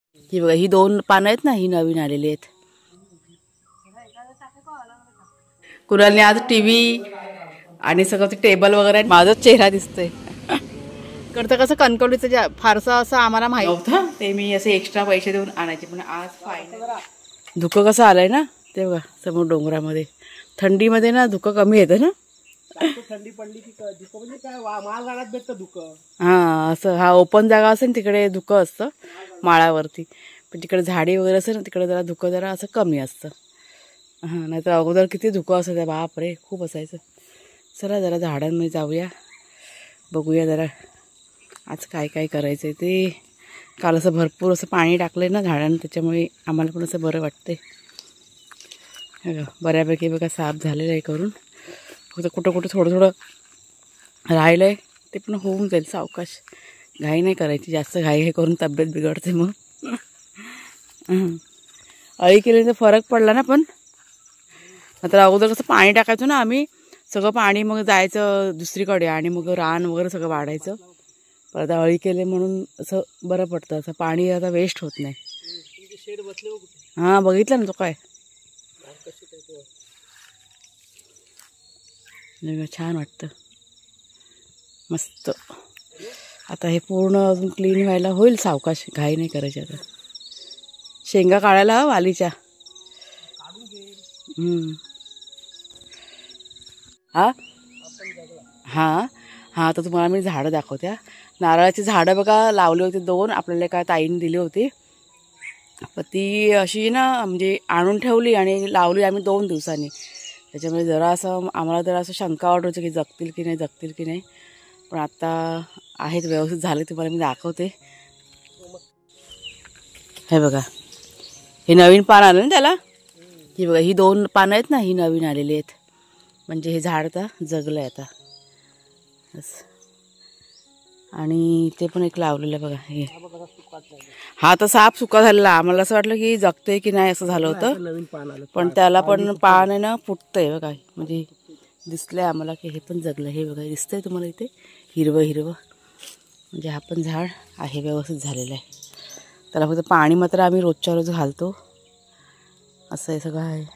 ही बघा, ही 2 पानं आहेत ना, ही नवीन आलेली आहेत. कुणालने आज टीव्ही आणि सगळं ते टेबल वगैरे माझाच चेहरा दिसतोय. इकडचं कसं कणकवलीचं फारसं असं आम्हाला माहित नव्हतं, ते मी असे एक्स्ट्रा पैसे देऊन आणायचे. पण आज फायनल धुकं कसं आलंय ना, ते बघा समोर डोंगरामध्ये. थंडीमध्ये ना धुकं कमी येतं ना. थंडी पडली की धुकं म्हणजे काय माळ झाडात भेटतं धुकं. हां असं, हा ओपन जागा असेल तिकडे धुकं असतं माळावरती, पण तिकडे झाडी वगैरे असेल ना तिकडे जरा धुकं जरा असं कमी असतं. हां नाहीतर अगोदर किती धुकं असायचं बापरे, खूप असायचं. चला जरा झाडांमध्ये जाऊया, बघूया जरा आज काय काय करायचं आहे ते. काल असं भरपूर असं पाणी टाकलं आहे ना झाडांना, त्याच्यामुळे आम्हाला पण असं बरं वाटते. बऱ्यापैकी बघा साफ झालेलं आहे करून, फक्त कुठं कुठं थोडं थोडं राहिलं आहे, ते पण होऊन जाईल सावकाश. घाई नाही करायची, जास्त घाई हे करून तब्येत बिघडते मग. अळी केल्याचा फरक पडला ना. पण नंतर अगोदर कसं पाणी टाकायचो ना आम्ही, सगळं पाणी मग जायचं दुसरीकडे आणि मग रान वगैरे सगळं वाढायचं. पण आता अळी केले म्हणून असं बरं पडतं, असं पाणी आता वेस्ट होत नाही. हां बघितलं ना तो काय छान वाटतं, मस्त. आता हे पूर्ण अजून क्लीन व्हायला होईल सावकाश, घाई नाही करायची. आता शेंगा काढायला हवं वालीच्या. हां हां हां तर तुम्हाला मी झाडं दाखवत्या. नारळाची झाडं बघा लावली होती 2, आपल्याला काय ताईने दिली होती. पण ती अशी ना म्हणजे आणून ठेवली आणि लावली आम्ही 2 दिवसांनी. त्याच्यामुळे जरा असं आम्हाला जरा असं शंका वाटत होती की जगतील की नाही, जगतील की नाही. पण आता आहेत, व्यवस्थित झाले, तुम्हाला मी दाखवते. हे बघा, हे नवीन पान आलं ना त्याला. ही बघा, ही 2 पानं आहेत ना, ही नवीन आलेली आहेत. म्हणजे हे झाड आता जगलं आहे आता. आणि ते पण एक लावलेलं आहे बघा हे. हा तर साप सुका झालेला, आम्हाला असं वाटलं की जगतंय की नाही असं झालं होतं. नवीन पान आलं, पण त्याला पण पान आहे ना फुटतंय बघा. म्हणजे दिसलंय आम्हाला की हे पण जगलं. हे बघा दिसतंय तुम्हाला इथे हिरवं हिरवं, म्हणजे हा पण झाड आहे व्यवस्थित झालेलं आहे. त्याला फक्त पाणी मात्र आम्ही रोजच्या रोज घालतो. असं आहे सगळं आहे.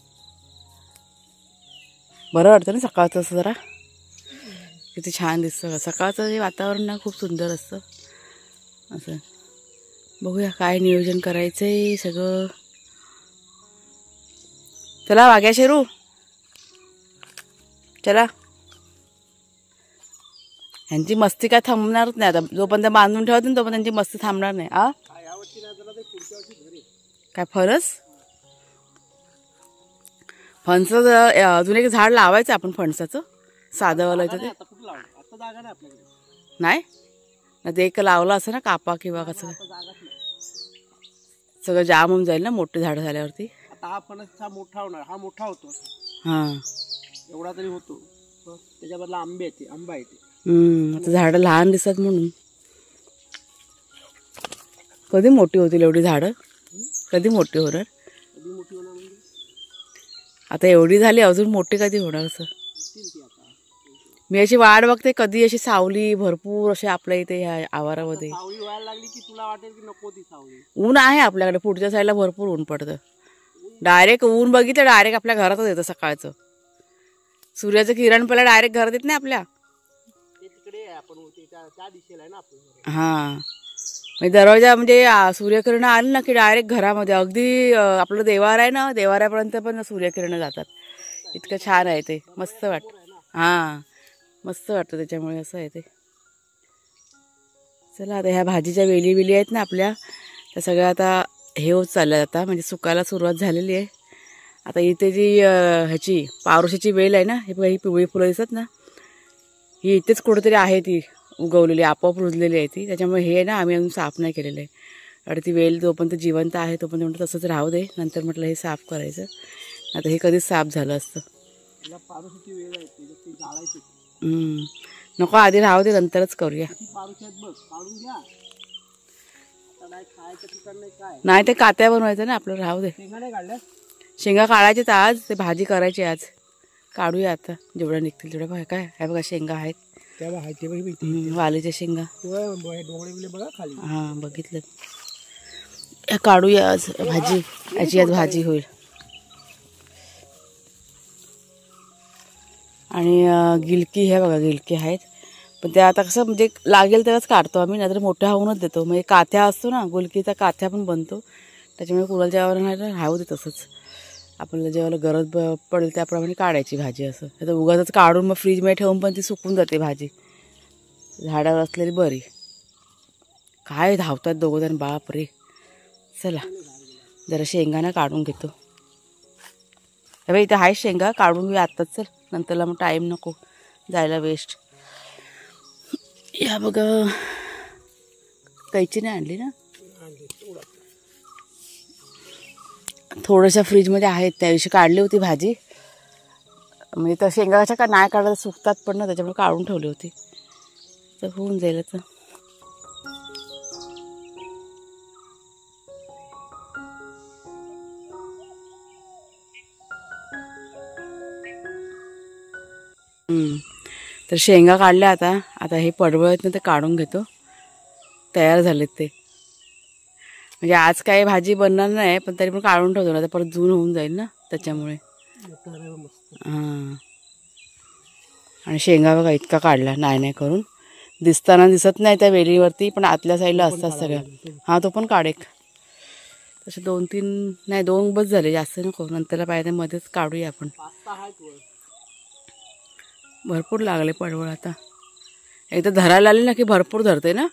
बरं वाटतं ना सकाळचं असं जरा, किती छान दिसतं सकाळचं हे वातावरण ना, खूप सुंदर असतं. असं बघूया काय नियोजन करायचं आहे सगळं. चला वाग्या शेरू, चला. ह्यांची मस्ती काय थांबणारच नाही आता, जोपर्यंत बांधून ठेवते ना तोपर्यंत त्यांची मस्ती थांबणार नाही. काय फणस, अजून एक झाड लावायचं आपण फणसाचं, साधंवालं येतं ते. नाही ना, ते एक लावलं असं ना कापा किंवा कसं, सगळं जाम होऊन जाईल ना मोठे झाड झाल्यावरती. हा फणस मोठा होणार, हा मोठा होतो. हां एवढा तरी होतो, त्याच्या बदला आंबा येते. आता झाडं लहान दिसत म्हणून. कधी मोठी होतील एवढी झाडं, कधी मोठी होणार. आता एवढी झाली, अजून मोठी कधी होणार. असं मी अशी वाट बघते कधी अशी सावली भरपूर अशी आपल्या इथे ह्या आवारामध्ये. सावली व्हायला लागली की तुला वाटेल की नको ती सावली. ऊन आहे आपल्याकडे, पुढच्या साईडला भरपूर ऊन पडतं. डायरेक्ट ऊन बघितलं डायरेक्ट आपल्या घरातच येतं सकाळचं. सूर्याचं किरण पहिला डायरेक्ट घरात येत नाही आपल्या. हां म्हणजे दरवाजा म्हणजे सूर्यकिरण आली ना की डायरेक्ट घरामध्ये, अगदी आपलं देवार आहे ना, देवाऱ्यापर्यंत पण सूर्यकिरण जातात. इतकं छान आहे ते, मस्त वाटतं. हां मस्त वाटतं त्याच्यामुळे असं आहे ते. चला आता ह्या भाजीच्या वेली आहेत ना आपल्या, त्या सगळ्या आता हे होत चालल्या आता, म्हणजे सुकायला सुरुवात झालेली आहे. आता इथे जी ह्याची पारोशीची वेल आहे ना, ही पिवळी फुलं दिसत ना, ही इथेच कुठेतरी आहे, ती उगवलेली आपोआप रुजलेली आहे ती. त्याच्यामुळे हे ना आम्ही अजून साफ नाही केलेलं आहे. आणि ती वेल जोपर्यंत जिवंत आहे तोपर्यंत म्हटलं तसंच राहू दे, नंतर म्हटलं हे साफ करायचं. आता हे कधीच साफ झालं असतं. नको आधी राहू दे, नंतरच करूया. नाही ते कात्या बनवायचं ना आपलं, राहू दे. शेंगा काढायच्याच आज, ते भाजी करायची आज. काढूया आता जेवढं निघतील तेवढं. काय आहे बघा, शेंगा आहेत वालीच्या शेंगा. हां बघितलं. काढूया आज भाजी, याची आज भाजी होईल. आणि गिलकी हे बघा, गिलकी आहेत, पण ते आता कसं म्हणजे लागेल तेव्हाच काढतो आम्ही, नाहीतर मोठ्या होऊनच देतो. म्हणजे काथ्या असतो ना, गुलकीचा काथ्या पण बनतो, त्याच्यामुळे कुणाला जेव्हा नाही राहू दे तसंच. आपल्याला जेव्हा गरज पडेल त्याप्रमाणे काढायची भाजी. असं तर उगाच काढून मग फ्रीजमध्ये ठेवून पण ती सुकून जाते भाजी. झाडावर असलेली बरी. काय धावतात दोघं जण, बाप रे. चला जरा शेंगाना काढून घेतो. अरे इथं आहे शेंगा, काढून घेऊ आत्ताच. चल, नंतरला मग टाईम नको जायला वेस्ट. या बघा, कैची नाही आणली ना, थोड्याशा फ्रीजमध्ये आहेत, त्या दिवशी काढली होती भाजी. म्हणजे तर शेंगाच्या का नाही काढायला सुकतात पण ना, त्याच्यामुळे काढून ठेवली होती. तर होऊन जाईल तर. तर शेंगा काढल्या आता हे पडवळ आहेत ना, ते काढून घेतो. तयार झालेत ते. म्हणजे आज काय भाजी बनणार नाही, पण तरी पण काढून ठेवतो ना, तर परत जून होऊन जाईल ना, त्याच्यामुळे. हां. आणि शेंगा बघा इतका काढला, नाही करून. दिसताना दिसत नाही त्या वेलीवरती, पण आतल्या साईडला असतात सगळ्या. हां, तो पण काढ एक. तसे 2-3 नाही, 2 बस झाले, जास्त नको. नंतरला पाहिजे मध्येच काढूया आपण. भरपूर लागले पडवळ आता. एकदा धरायला आले ना की भरपूर धरते ना.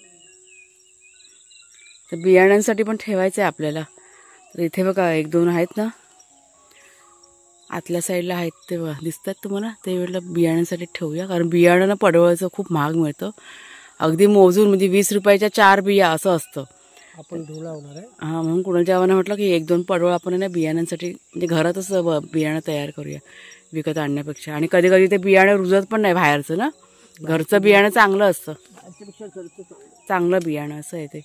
तर बियाण्यांसाठी पण ठेवायचं आहे आपल्याला. तर इथे बघा 1-2 आहेत ना, आतल्या साईडला आहेत ते बघा, दिसतात तुम्हाला. ते वेळेला बियाण्यांसाठी ठेवूया, कारण बियाणं ना पडवळाचं खूप महाग मिळतं. अगदी मोजून, म्हणजे 20 रुपयाच्या 4 बिया असं असतं. आपण धुळा होणार आहे. हां, म्हणून कुणाला जेव्हा म्हटलं की 1-2 पडवळ आपण ना बियाण्यांसाठी, म्हणजे घरातच बियाणं तयार करूया विकत आणण्यापेक्षा. आणि कधी कधी ते बियाणं रुजत पण नाही बाहेरचं ना, घरचं बियाणं चांगलं असतं. चांगलं बियाणं असं आहे ते.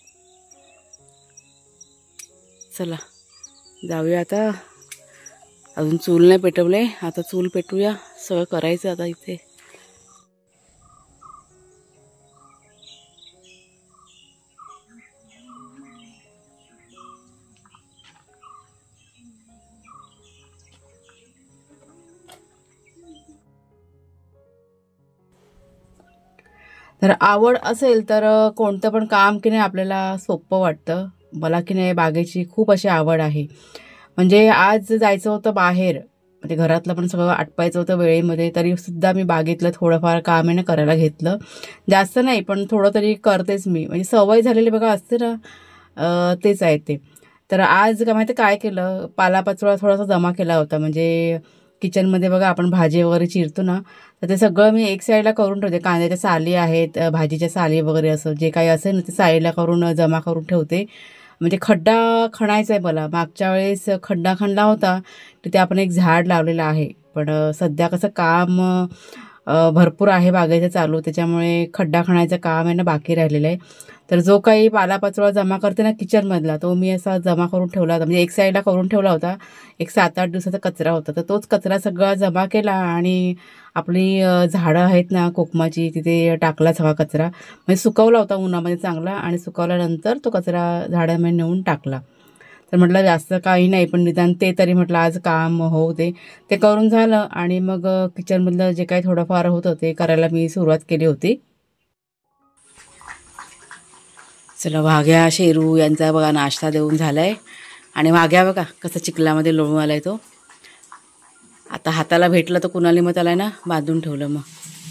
चला जाऊया आता. अजून चूल नाही पेटवले, आता चूल पेटूया. सगळं करायचं आता इथे. तर आवड असेल तर कोणतं पण काम की नाही आपल्याला सोपं वाटतं. मला की नाही बागेची खूप अशी आवड आहे. म्हणजे आज जायचं होतं बाहेर, म्हणजे घरातलं पण सगळं आटपायचं होतं वेळेमध्ये, तरीसुद्धा मी बागेतलं थोडंफार काम आहे ना करायला घेतलं. जास्त नाही, पण थोडं तरी करतेच मी. म्हणजे सवय झालेली बघा असते ना, तेच आहे ते. तर आज का माहिती काय केलं, पालापाचोळा थोडासा जमा केला होता. म्हणजे किचनमध्ये बघा आपण भाजी वगैरे चिरतो ना, तर ते सगळं मी एक साईडला करून ठेवते. कांद्याच्या साली आहेत, भाजीच्या साली वगैरे असं जे काही असेल ना ते साईडला करून जमा करून ठेवते. म्हणजे खड्डा खणायचा आहे मला. मागच्या वेळेस खड्डा खणला होता, तिथे आपण एक झाड लावलेलं आहे. पण सध्या कसं काम भरपूर आहे बागेचं चालू, त्याच्यामुळे खड्डा खणायचं काम आहे ना बाकी राहिलेलं आहे. तर जो काही पालापाचोळा जमा करते ना किचनमधला, तो मी असा जमा करून ठेवला होता. म्हणजे एक साईडला करून ठेवला होता. एक 7-8 दिवसाचा कचरा होता, तर तोच कचरा सगळा जमा केला आणि आपली झाडं आहेत ना कोकमाची, तिथे टाकला सगळा कचरा. म्हणजे सुकवला होता उन्हामध्ये चांगला, आणि सुकवल्यानंतर तो कचरा झाडामध्ये नेऊन टाकला. तर म्हटलं जास्त काही नाही, पण निदान ते तरी म्हटलं आज काम होऊ दे. ते करून झालं आणि मग किचनमधलं जे काही थोडंफार होतं ते करायला मी सुरुवात केली होती. चला, वाघ्या शेरू यांचा बघा नाश्ता देऊन झाला आहे. आणि वाघ्या बघा कसं चिखलामध्ये लोळून आला आहे तो. आता हाताला भेटलं तर कुणाली मग त्याला ना बांधून ठेवलं. मग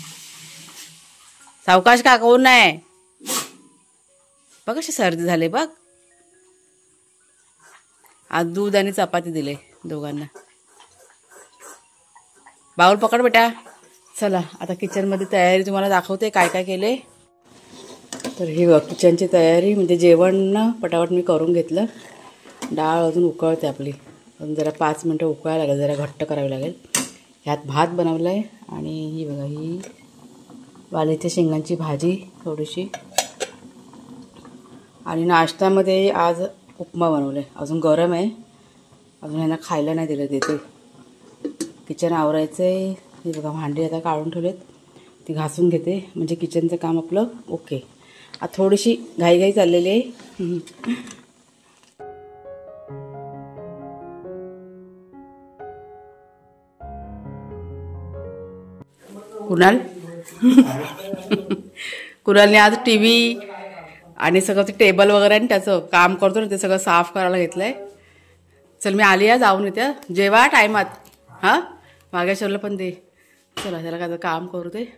सावकाश का कोण नाही बघ, अशी सर्दी झाली बघ. आज दूध आणि चपाती दिले दोघांना. बाऊल पकड बेटा. चला आता किचनमध्ये तयारी तुम्हाला दाखवते काय काय केले. तर ही बघ किचनची तयारी. म्हणजे जेवण ना पटापट मी करून घेतलं. डाळ अजून उकळते आपली, अजून जरा 5 मिनटं उकळायला लागेल, जरा घट्ट करावी लागेल. ह्यात भात बनवला आहे. आणि ही बघा ही वालीच्या शेंगांची भाजी थोडीशी. आणि नाश्त्यामध्ये आज उपमा बनवला आहे. अजून गरम आहे, अजून ह्यांना खायला नाही दिलं. देते. किचन आवरायचं आहे. ही बघा भांडी आता काढून ठेवलेत, ती घासून घेते. म्हणजे किचनचं काम आपलं ओके. आता थोडीशी घाईघाई चाललेली आहे. कुणाल कुणालने आज TV आणि सगळं ते टेबल वगैरे आणि त्याचं काम करतो ना ते सगळं साफ करायला घेतलंय. चल मी आली आहे जाऊन येते जेव्हा टायमात. हां मागेश्वरला पण दे. चला त्याला काय काम करू ते.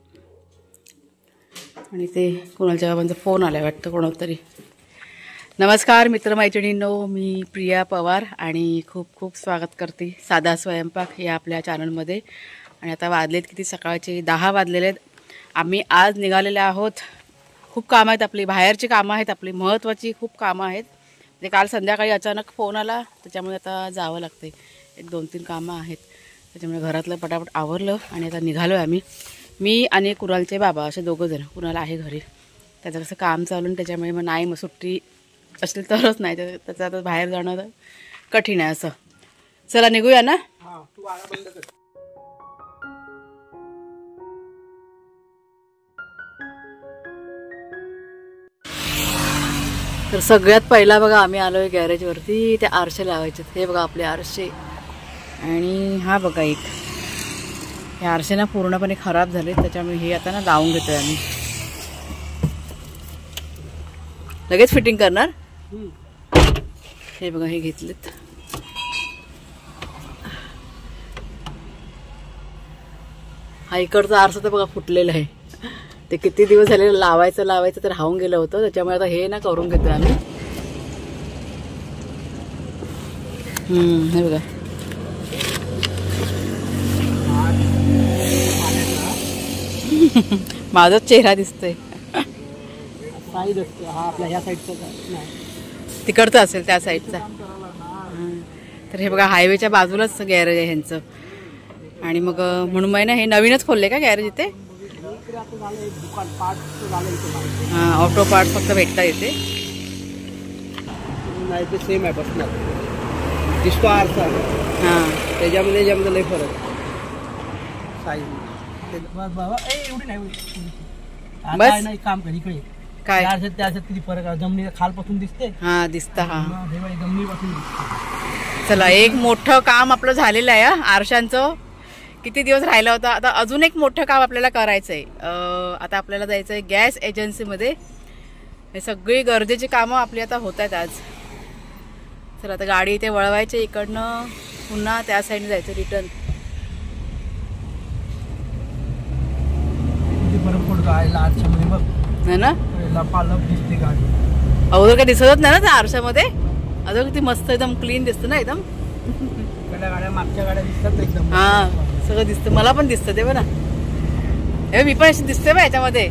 आणि ते कुणालच्या बाबांचा फोन आलाय वाटतं कोणाला तरी. नमस्कार मित्रमैत्रिणींनो, मी प्रिया पवार आणि खूप खूप स्वागत करते साधा स्वयंपाक या आपल्या चॅनलमध्ये. आणि आता वाजलेत किती सकाळचे 10 वाजलेले आहेत. आम्ही आज निघालेले आहोत. खूप कामं आहेत आपली, बाहेरची कामं आहेत आपली, महत्त्वाची खूप कामं आहेत. म्हणजे काल संध्याकाळी अचानक फोन आला त्याच्यामुळे आता जावं लागते. 1-2-3 कामं आहेत त्याच्यामुळे घरातलं पटापट आवरलं आणि आता निघालो आहे आम्ही. मी आणि कुणालचे बाबा असे दोघंजण. कुणाल आहे घरी, त्याचं कसं काम चालू आणि त्याच्यामुळे मग नाही, मग सुट्टी असेल तरच नाही, त्याचं आता बाहेर जाणं कठीण आहे असं. चला निघूया ना. तर सगळ्यात पहिला बघा आम्ही आलो आहे गॅरेजवरती. ते आरसे लावायचे. हे बघा आपले आरसे. आणि हा बघा एक हे आरसे ना पूर्णपणे खराब झाले त्याच्यामुळे हे आता ना लावून घेतोय आम्ही. लगेच फिटिंग करणार. हे बघा हे घेतलेत. हा इकडचा आरसा तर बघा फुटलेला आहे. ते किती दिवस झाले लावायचं तर राहून गेलं होतं त्याच्यामुळे आता हे ना करून घेतोय आम्ही. हे बघा माझाच चेहरा दिसतोय. तिकडचं असेल त्या साईडचा. तर हे बघा हायवेच्या बाजूलाच गॅरेज आहे ह्यांचं. आणि मग म्हणून मी ना हे नवीनच खोलले का गॅरेज इथे. हां ऑटो पार्ट फक्त भेटता येते. सेम आहे बसणार दिसतो आरसा. हां त्याच्यामध्ये लय फरक साईज. बस नाही काम कर इकडे काय त्याच्यात किती फरक आहे. जमिनी खालपासून दिसते. हां दिसतं. हां जमिनीपासून दिसते. चला एक मोठं काम आपलं झालेलं आहे आरशांचं. किती दिवस राहिलं होतं. आता अजून एक मोठं काम आपल्याला करायचं आहे. आता आपल्याला जायचं आहे गॅस एजन्सीमध्ये. हे सगळी गरजेची कामं आपली आता होत आहेत आज. चला आता गाडी इथे वळवायची इकडनं पुन्हा त्या साईडने जायचं रिटर्न. फरक पडतो आहे आरशामध्ये बघ. है ना लपालप दिसते गाडी. अगोदर काय दिसतच नाही ना त्या आरशामध्ये. अजून किती मस्त एकदम क्लीन दिसतं ना एकदम. गाड्या मागच्या गाड्या दिसतात एकदम. हां सगळं दिसतं. मला पण दिसतं ते बघ ना. हे मी पण अशी दिसते बा याच्यामध्ये.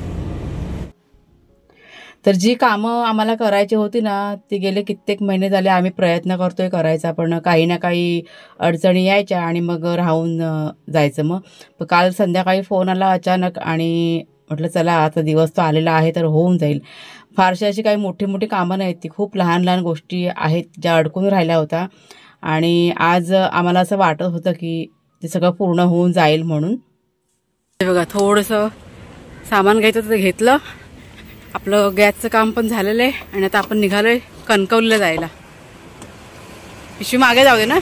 तर जी कामं आम्हाला करायची होती ना ती गेले कित्येक महिने झाले आम्ही प्रयत्न करतोय करायचा, पण काही ना काही अडचणी यायच्या आणि मग राहून जायचं. मग काल संध्याकाळी फोन आला अचानक आणि म्हटलं चला आता दिवस तो आलेला आहे तर होऊन जाईल. फारशी अशी काही मोठी मोठी कामं नाहीत, ती खूप लहान लहान गोष्टी आहेत ज्या अडकून राहिल्या होत्या. आणि आज आम्हाला असं वाटत होतं की ते सगळं पूर्ण होऊन जाईल म्हणून. हे बघा थोडंसं सामान घ्यायचं तर घेतलं. आपलं गॅसचं काम पण झालेलं आहे आणि आता आपण निघालोय कणकवलीला जायला. पिशवी मागे जाऊ दे ना.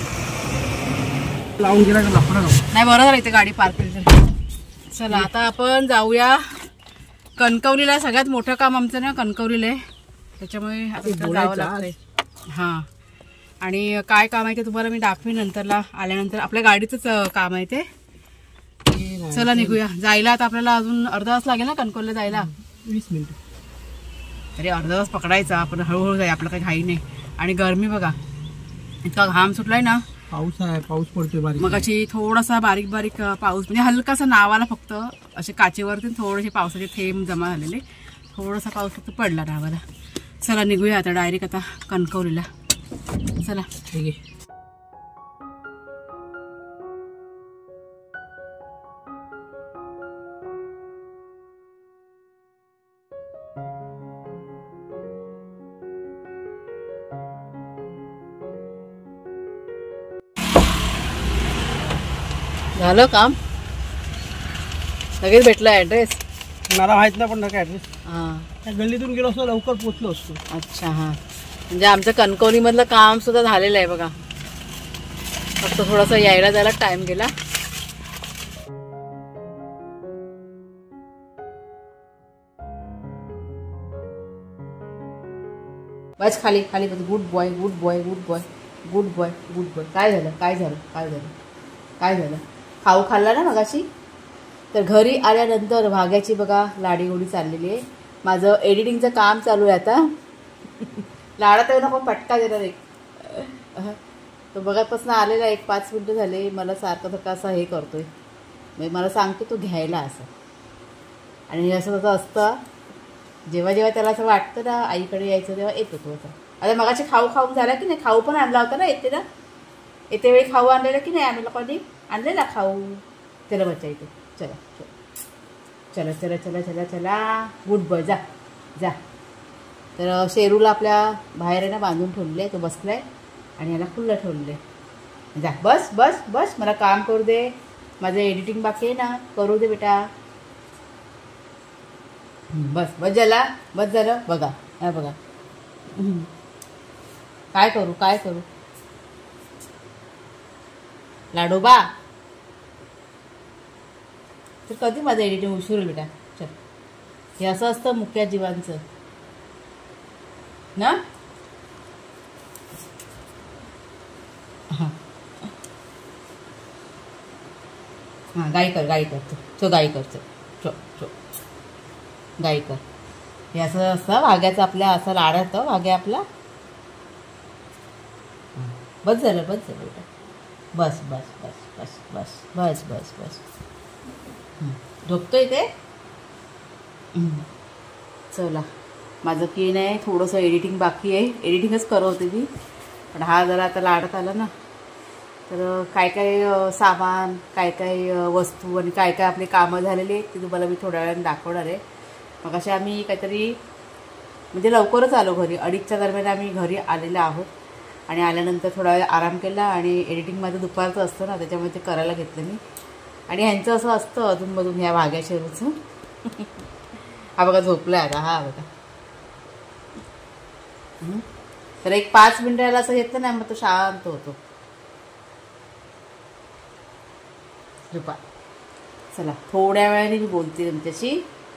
लावून गेला नाही बरोबर इथे गाडी पार्क केली. चला आता आपण जाऊया कणकवलीला. सगळ्यात मोठं काम आमचं ना कणकवलीला आहे त्याच्यामुळे आता जावं लागतंय. हां आणि काय काम आहे ते तुम्हाला मी दाखवीन नंतरला आल्यानंतर. आपल्या गाडीचंच काम आहे ते. चला निघूया. जायला आता आपल्याला अजून अर्धा तास लागेल ना कणकवलीला जायला. 20 मिनिटं. अरे अर्धा तास पकडायचा आपण, हळूहळू जाय, आपलं काही घाई नाही. आणि गरमी बघा इतका घाम सुटलाय ना. पाऊस आहे, पाऊस पडतोय बारीक. मग अशी थोडासा बारीक बारीक पाऊस म्हणजे हलकासा नावाला फक्त असे काचेवरती थोडेसे पावसाचे थेंब जमा झालेले. थोडासा पाऊस फक्त पडला नावाला. चला निघूया आता डायरेक्ट आता कणकवलीला. चला ठीक आहे. झालं काम. लगेच भेटला ॲड्रेस. मला माहित नाही पण काय ॲड्रेस. हां त्या गल्लीतून गेलो असतो लवकर पोचलो असतो. अच्छा हां म्हणजे आमचं कणकवलीमधलं काम सुद्धा झालेलं आहे बघा. फक्त थोडासा यायला जायला टाइम गेला. बस खाली खाली बस. Good boy good boy good boy good boy good boy. काय झालं काय झालं काय झालं काय झालं? खाऊ खाल्ला ना मगाशी. तर घरी आल्यानंतर भाग्याची बघा लाडीगोडी चाललेली आहे. माझं एडिटिंगचं काम चालू आहे आता. लाडात येऊ नको पटका देणार एक. तो बघापासून आलेला 1-5 मिनटं झाले. मला सारखं सारखं असं हे करतोय. म्हणजे मला सांगतो तो घ्यायला असं. आणि असं तसं असतं. जेव्हा जेव्हा त्याला असं वाटतं ना आईकडे यायचं तेव्हा येतो तो असं. आता मगाशी खाऊ खाऊन झाला की नाही. खाऊ पण आणला होता ना येते ना. येते वेळी खाऊ आणलेला की नाही आम्ही लोकांनी आणलेला खाऊ. चला बच्चा येतो. चला चला चला चला चला चला. गुड बॉय जा जा. तर शेरूला आपल्या बाहेर आहे ना बांधून ठेवले आहे. तो बसला आहे आणि याला खुल्लं ठेवलेलं आहे. जा बस बस बस. मला काम करू दे. माझं एडिटिंग बाकी आहे ना. करू दे बेटा. बस बस झाला. बस झालं. बघा हा बघा. काय करू काय करू. लाडोबा तर कधी माझं एडिटिंग उशीर होईल बेटा. चल हे असं असतं मुक्या जीवांचं ना. हां हां गाई कर गाई कर. चो गाई कर. चो चो गाई कर. हे असं असतं भाग्याचं आपल्या. असं लाडात भाग्या आपला. बस झालं बस झालं बेटा. बस बस बस बस बस बस बस बस. झोपतोय ते. चला माझं की नाही थोडंसं एडिटिंग बाकी आहे. एडिटिंगच करत होते मी. पण हा जरा आता लाडत आला ना. तर काय काय सामान काय काय वस्तू आणि काय काय आपली कामं झालेली आहेत ती तुम्हाला मी थोड्या वेळाने दाखवणार आहे. मग अशा आम्ही काहीतरी म्हणजे लवकरच आलो घरी. 2:30च्या दरम्यान आम्ही घरी आलेलो आहोत. आणि आल्यानंतर थोडा वेळ आराम केला. आणि एडिटिंग माझं दुपारचं असतं ना त्याच्यामुळे ते करायला घेतलं मी. आणि ह्यांचं असं असतं अधूनमधून ह्या भाग्या शेरूचं. हा बघा झोपला आता. हा बघा. तर 1-5 मिनिटाला असं घेतलं ना मग तो शांत होतो. दुपार. चला थोड्या वेळाने मी बोलते तुमच्याशी.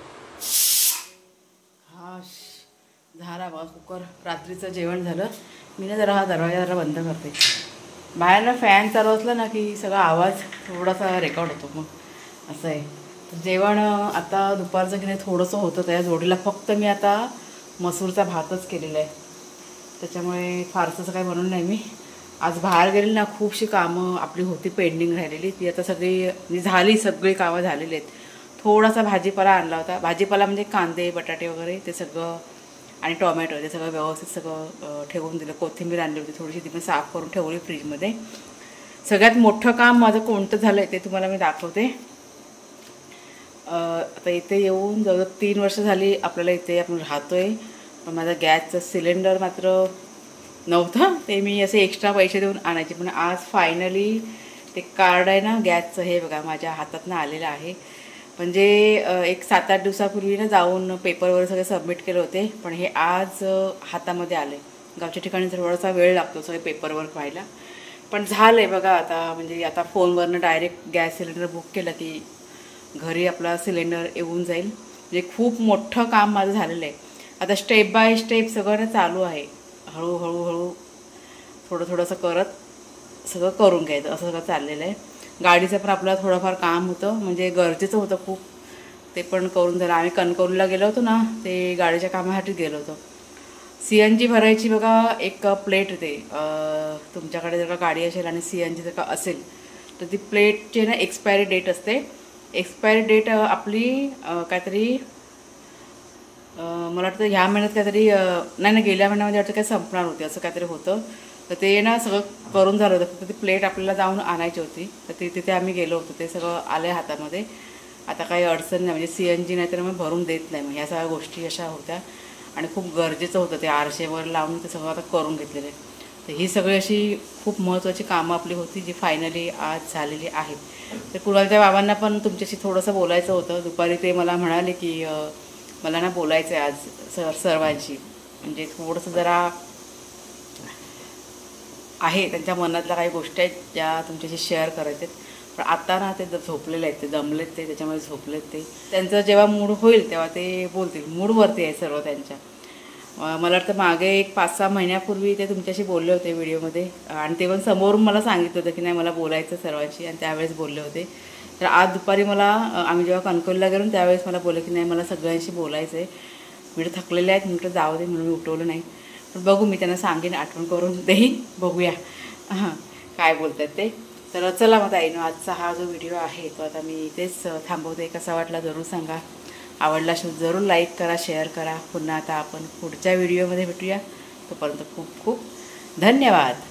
हा झाला बघा कुकर. रात्रीचं जेवण झालं. मी ना जरा हा दरवाजा जरा बंद करते. बाहेर ना फॅन चालू असला ना की सगळा आवाज थोडासा रेकॉर्ड होतो. मग असं आहे. तर जेवण आता दुपारचं की नाही थोडंसं होतं. त्या जोडीला फक्त मी आता मसूरचा भातच केलेला आहे. त्याच्यामुळे फारसंच काही बनवलं नाही मी. आज बाहेर गेले ना खूपशी कामं आपली होती पेंडिंग राहिलेली. ती आता सगळी झाली. सगळी कामं झालेली आहेत. थोडासा भाजीपाला आणला होता. भाजीपाला म्हणजे कांदे बटाटे वगैरे ते सगळं आणि टोमॅटो ते सगळं व्यवस्थित सगळं ठेवून दिलं. कोथिंबीर आणली होती थोडीशी ती पण साफ करून ठेवली फ्रीजमध्ये. सगळ्यात मोठं काम माझं कोणतं झालं आहे ते तुम्हाला मी दाखवते. आता इथे येऊन जवळजवळ 3 वर्ष झाली आपल्याला इथे आपण राहतो आहे. पण माझा गॅसचं सिलेंडर मात्र नव्हतं. ते मी असे एक्स्ट्रा पैसे देऊन आणायचे. पण आज फायनली ते कार्ड आहे ना गॅसचं हे बघा माझ्या हातातनं आलेलं आहे. म्हणजे एक 7-8 दिवसापूर्वी ना जाऊन पेपरवर सगळे सबमिट केले होते. पण हे आज हातामध्ये आले. गावच्या ठिकाणी थोडासा वेळ लागतो सगळे पेपरवर व्हायला. पण झालं आहे बघा आता. म्हणजे आता फोनवरनं डायरेक्ट गॅस सिलेंडर बुक केलं की घरी आपला सिलेंडर येऊन जाईल. म्हणजे खूप मोठं काम माझं झालेलं आहे. आता स्टेप बाय स्टेप सगळं चालू आहे. हळूहळू थोडं थोडंसं करत सगळं करून घ्यायचं असं सगळं चाललेलं आहे. गाडीचं पण आपल्याला थोडंफार काम होतं. म्हणजे गरजेचं होतं खूप. ते पण करून झालं. आम्ही कणकवलीला गेलो होतो ना ते गाडीच्या कामासाठी गेलो होतो. CNG भरायची बघा एक प्लेट येते. तुमच्याकडे जर का गाडी असेल आणि CNG जर का असेल तर ती प्लेटची ना एक्सपायरी डेट असते. एक्सपायरी डेट आपली काहीतरी मला वाटतं ह्या महिन्यात काहीतरी नाही गेल्या महिन्यामध्ये वाटतं काही संपणार होती असं काहीतरी होतं. तर ते ना सगळं करून झालं होतं. फक्त ती प्लेट आपल्याला जाऊन आणायची होती. तर तिथे आम्ही गेलो होतो. ते सगळं आलं हातामध्ये. आता काही अडचण नाही. म्हणजे CNG नाही तर मग भरून देत नाही. मग ह्या सगळ्या गोष्टी अशा होत्या आणि खूप गरजेचं होतं. ते आरशेवर लावून ते सगळं आता करून घेतलेले. तर ही सगळी अशी खूप महत्त्वाची कामं आपली होती जी फायनली आज झालेली आहेत. तर कुणालच्या बाबांना पण तुमच्याशी थोडंसं बोलायचं होतं. दुपारी ते मला म्हणाले की मला ना बोलायचं आहे आज सर्वांशी. म्हणजे थोडंसं जरा आहे त्यांच्या मनातल्या काही गोष्टी आहेत ज्या तुमच्याशी शेअर करायच्या आहेत. पण आता ना ते झोपलेले आहेत. ते दमलेत ते त्याच्यामुळे झोपलेत ते. त्यांचं जेव्हा मूड होईल तेव्हा ते बोलतील. मूडवरती आहे सर्व त्यांच्या. मला वाटतं मागे एक 5-6 महिन्यापूर्वी ते तुमच्याशी बोलले होते व्हिडिओमध्ये आणि ते पण समोरून मला सांगितलं होतं की नाही मला बोलायचं सर्वांशी आणि त्यावेळेस बोलले होते. तर आज दुपारी मला आम्ही जेव्हा कणकवलीला गेलो त्यावेळेस मला बोलले की नाही मला सगळ्यांशी बोलायचं आहे, मी थकलेले आहेत, म्हटलं जाऊ दे म्हणून मी उठवलं नाही. पण बघू मी त्यांना सांगेन, आठवण करून देईन, बघूया हां काय बोलतात ते. तर चला मग ताईनो आजचा हा जो व्हिडिओ आहे तो आता मी इथेच थांबवते. कसा वाटला जरूर सांगा, आवडला जरूर लाईक करा, शेअर करा. पुन्हा आता आपण पुढच्या व्हिडिओमध्ये भेटूया. तोपर्यंत खूप खूप धन्यवाद.